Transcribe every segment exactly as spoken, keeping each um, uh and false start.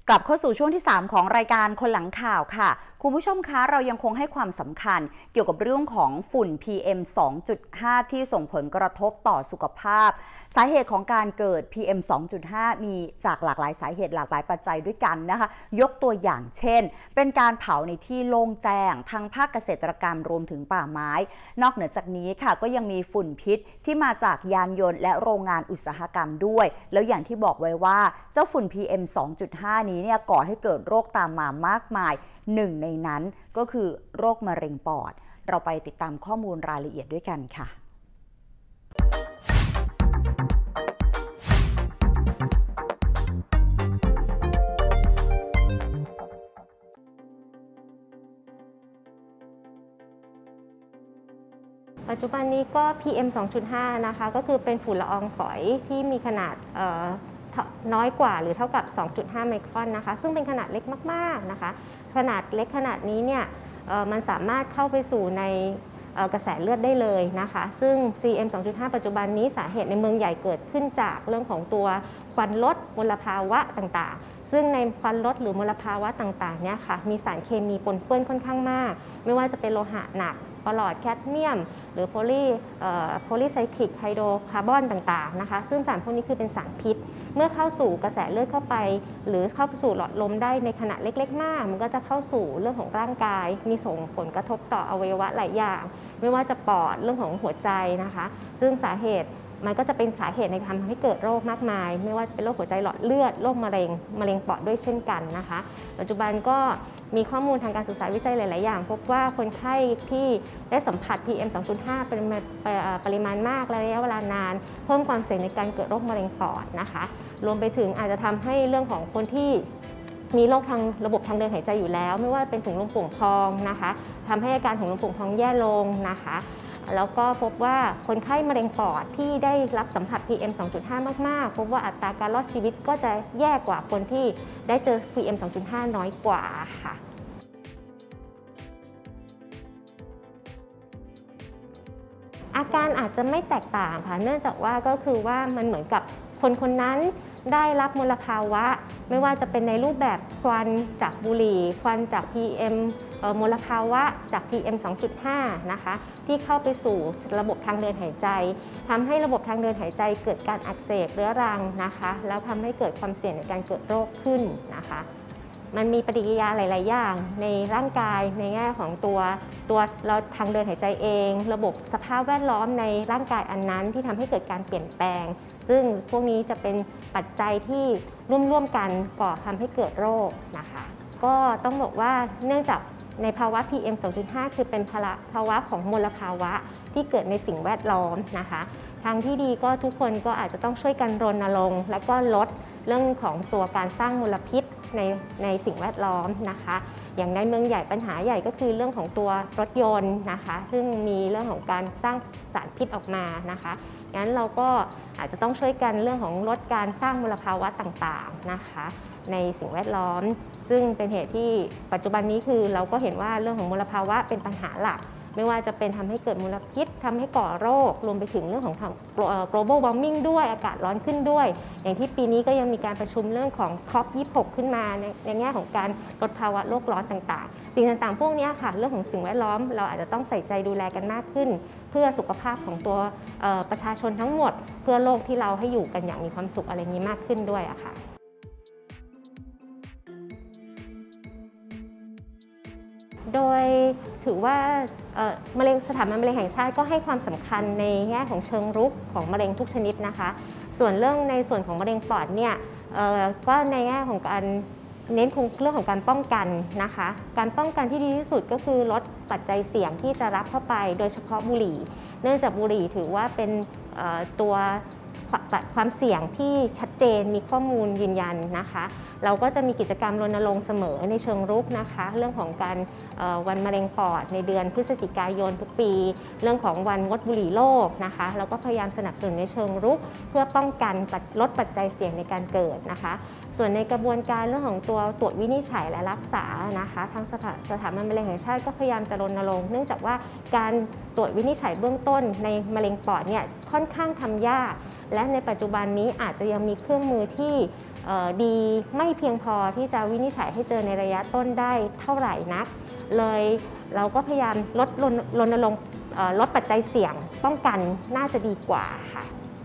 กลับเข้าสู่ช่วงที่สามของรายการคนหลังข่าวค่ะคุณผู้ชมคะเรายังคงให้ความสำคัญเกี่ยวกับเรื่องของฝุ่น พี เอ็ม สองจุดห้า ที่ส่งผลกระทบต่อสุขภาพสาเหตุของการเกิด พี เอ็ม สองจุดห้า มีจากหลากหลายสาเหตุหลากหลายปัจจัยด้วยกันนะคะยกตัวอย่างเช่นเป็นการเผาในที่โล่งแจ้งทางภาคเกษตรกรรมรวมถึงป่าไม้นอกเหนือจากนี้ค่ะก็ยังมีฝุ่นพิษที่มาจากยานยนต์และโรงงานอุตสาหกรรมด้วยแล้วอย่างที่บอกไว้ว่าเจ้าฝุ่น พี เอ็ม สองจุดห้า นี้เนี่ยก่อให้เกิดโรคตามมามากมายหนึ่งในนั้นก็คือโรคมะเร็งปอดเราไปติดตามข้อมูลรายละเอียดด้วยกันค่ะปัจจุบันนี้ก็ พี เอ็ม สองจุดห้า นะคะก็คือเป็นฝุ่นละอองฝอยที่มีขนาดน้อยกว่าหรือเท่ากับ สองจุดห้า ไมครอนนะคะซึ่งเป็นขนาดเล็กมากๆนะคะขนาดเล็กขนาดนี้เนี่ยมันสามารถเข้าไปสู่ในกระแสเลือดได้เลยนะคะซึ่ง พี เอ็ม สองจุดห้า ปัจจุบันนี้สาเหตุในเมืองใหญ่เกิดขึ้นจากเรื่องของตัวควันลดมลภาวะต่างๆซึ่งในควันลดหรือมลภาวะต่างๆเนี่ยค่ะมีสารเคมีปนเปื้อนค่อนข้างมากไม่ว่าจะเป็นโลหะหนักปลอดแคดเมียมหรือโพลีโพลีไซคลิกไฮโดรคาร์บอนต่างๆนะคะซึ่งสารพวกนี้คือเป็นสารพิษเมื่อเข้าสู่กระแสเลือดเข้าไปหรือเข้าสู่หลอดลมได้ในขนาดเล็กๆมากมันก็จะเข้าสู่เรื่องของร่างกายมีส่งผลกระทบต่ออวัยวะหลายอย่างไม่ว่าจะปอดเรื่องของหัวใจนะคะซึ่งสาเหตุมันก็จะเป็นสาเหตุในการทำให้เกิดโรคมากมายไม่ว่าจะเป็นโรคหัวใจหลอดเลือดโรคมะเร็งมะเร็งปอดด้วยเช่นกันนะคะปัจจุบันก็มีข้อมูลทางการศึกษาวิจัยหลายๆอย่างพบว่าคนไข้ที่ได้สัมผัส พี เอ็ม สองจุดห้า เป็นปริมาณมากและระยะเวลานานเพิ่มความเสี่ยงในการเกิดโรคมะเร็งปอดนะคะรวมไปถึงอาจจะทำให้เรื่องของคนที่มีโรคทางระบบทางเดินหายใจอยู่แล้วไม่ว่าเป็นถุงลมโป่งพองนะคะทำให้อาการถุงลมโป่งพองแย่ลงนะคะแล้วก็พบว่าคนไข้มะเร็งปอดที่ได้รับสัมผัส พี เอ็ม สองจุดห้า มากๆพบว่าอัตราการรอดชีวิตก็จะแย่กว่าคนที่ได้เจอ พี เอ็ม สองจุดห้า น้อยกว่าค่ะอาการอาจจะไม่แตกต่างค่ะเนื่องจากว่าก็คือว่ามันเหมือนกับคนคนนั้นได้รับมลภาวะไม่ว่าจะเป็นในรูปแบบควันจากบุหรี่ควันจาก พี เอ็ม มลภาวะจาก พี เอ็ม สองจุดห้า นะคะที่เข้าไปสู่ระบบทางเดินหายใจทำให้ระบบทางเดินหายใจเกิดการอักเสบเรื้อรังนะคะแล้วทำให้เกิดความเสี่ยงในการเกิดโรคขึ้นนะคะมันมีปฏิกิริยาหลายๆอย่างในร่างกายในแง่ของตัวตัวเราทางเดินหายใจเองระบบสภาพแวดล้อมในร่างกายอันนั้นที่ทำให้เกิดการเปลี่ยนแปลงซึ่งพวกนี้จะเป็นปัจจัยที่ร่วมๆกันก่อทำให้เกิดโรคนะคะก็ต้องบอกว่าเนื่องจากในภาวะ พี เอ็ม สองจุดห้า คือเป็นภาวะของมลภาวะที่เกิดในสิ่งแวดล้อมนะคะทางที่ดีก็ทุกคนก็อาจจะต้องช่วยกันรณรงค์และก็ลดเรื่องของตัวการสร้างมลพิษในในสิ่งแวดล้อมนะคะอย่างในเมืองใหญ่ปัญหาใหญ่ก็คือเรื่องของตัวรถยนต์นะคะซึ่งมีเรื่องของการสร้างสารพิษออกมานะคะงั้นเราก็อาจจะต้องช่วยกันเรื่องของลดการสร้างมลภาวะต่างๆนะคะในสิ่งแวดล้อมซึ่งเป็นเหตุที่ปัจจุบันนี้คือเราก็เห็นว่าเรื่องของมลภาวะเป็นปัญหาหลักไม่ว่าจะเป็นทำให้เกิดมลพิษทำให้ก่อโรครวมไปถึงเรื่องของ global warming ด้วยอากาศร้อนขึ้นด้วยอย่างที่ปีนี้ก็ยังมีการประชุมเรื่องของ คอป ยี่สิบหก ขึ้นมาในในแง่ของการลดภาวะโลกร้อนต่างๆสิ่งต่างๆพวกนี้ค่ะเรื่องของสิ่งแวดล้อมเราอาจจะต้องใส่ใจดูแลกันมากขึ้นเพื่อสุขภาพของตัวประชาชนทั้งหมดเพื่อโลกที่เราให้อยู่กันอย่างมีความสุขอะไรนี้มากขึ้นด้วยอะค่ะโดยถือว่ามะเร็งสถาบันมะเร็งแห่งชาติก็ให้ความสำคัญในแง่ของเชิงรุกของมะเร็งทุกชนิดนะคะส่วนเรื่องในส่วนของมะเร็งปอดเนี่ยก็ในแง่ของการเน้นเรื่องของการป้องกันนะคะการป้องกันที่ดีที่สุดก็คือลดปัจจัยเสี่ยงที่จะรับเข้าไปโดยเฉพาะบุหรี่เนื่องจากบุหรี่ถือว่าเป็นตัวความเสี่ยงที่ชัดเจนมีข้อมูลยืนยันนะคะเราก็จะมีกิจกรรมรณรงค์เสมอในเชิงรุกนะคะเรื่องของการวันมะเร็งปอดในเดือนพฤศจิกายนทุกปีเรื่องของวันงดบุหรี่โลกนะคะเราก็พยายามสนับสนุนในเชิงรุกเพื่อป้องกันลดปัจจัยเสี่ยงในการเกิดนะคะส่วนในกระบวนการเรื่องของตัวตรวจวินิจฉัยและรักษานะคะทางสถาสถาบันมะเร็งแห่งชาติก็พยายามจะรณรงค์เนื่องจากว่าการตรวจวินิจฉัยเบื้องต้นในมะเร็งปอดเนี่ยค่อนข้างทำยากและในปัจจุบันนี้อาจจะยังมีเครื่องมือที่ดีไม่เพียงพอที่จะวินิจฉัยให้เจอในระยะต้นได้เท่าไหร่นักเลยเราก็พยายามลดรณรงค์ลดปัจจัยเสี่ยงป้องกันน่าจะดีกว่าค่ะ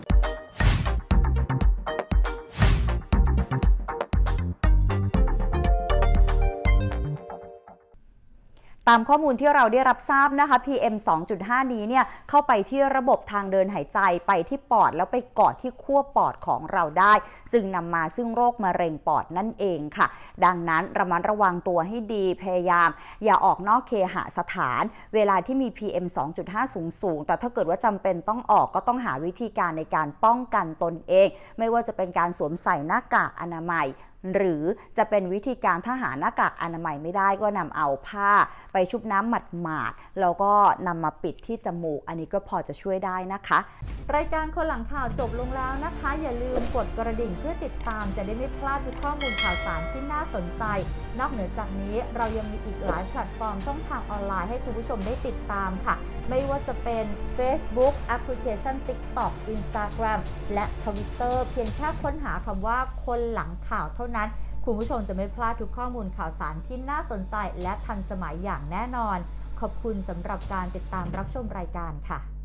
ตามข้อมูลที่เราได้รับทราบนะคะ พี เอ็ม สองจุดห้า นี้เนี่ยเข้าไปที่ระบบทางเดินหายใจไปที่ปอดแล้วไปเกาะที่ขั้วปอดของเราได้จึงนำมาซึ่งโรคมะเร็งปอดนั่นเองค่ะดังนั้นระมัดระวังตัวให้ดีพยายามอย่าออกนอกเคหสถานเวลาที่มี พี เอ็ม สองจุดห้า สูงสูงแต่ถ้าเกิดว่าจำเป็นต้องออกก็ต้องหาวิธีการในการป้องกันตนเองไม่ว่าจะเป็นการสวมใส่หน้ากากอนามัยหรือจะเป็นวิธีการถ้าหาหน้ากากอนามัยไม่ได้ก็นำเอาผ้าไปชุบน้ำหมาดๆแล้วก็นำมาปิดที่จมูกอันนี้ก็พอจะช่วยได้นะคะรายการคนหลังข่าวจบลงแล้วนะคะอย่าลืมกดกระดิ่งเพื่อติดตามจะได้ไม่พลาดทุกข้อมูลข่าวสารที่น่าสนใจนอกเหนือจากนี้เรายังมีอีกหลายแพลตฟอร์มช่องทางออนไลน์ให้คุณผู้ชมได้ติดตามค่ะไม่ว่าจะเป็น Facebook แอปพลิเคชัน TikTok Instagram และ Twitter เพียงแค่ค้นหาคำว่าคนหลังข่าวเท่านั้นคุณผู้ชมจะไม่พลาดทุกข้อมูลข่าวสารที่น่าสนใจและทันสมัยอย่างแน่นอนขอบคุณสำหรับการติดตามรับชมรายการค่ะ